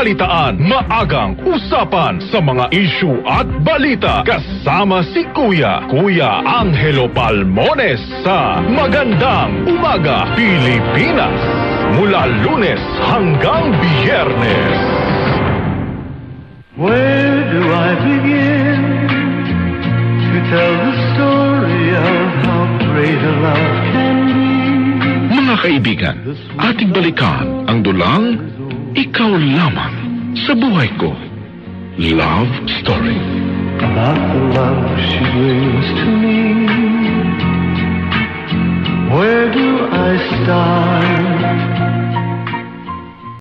balitaan, maagang usapan sa mga issue at balita. Kasama si Kuya Angelo Palmones sa Magandang Umaga, Pilipinas. Mula Lunes hanggang Biyernes. Where do I begin to tell the story of how great a love can be? Mga kaibigan, ating balikan ang dulang Ikaw Lamang sa Buhay Ko. Love Story. About the love she brings to me. Where do I start?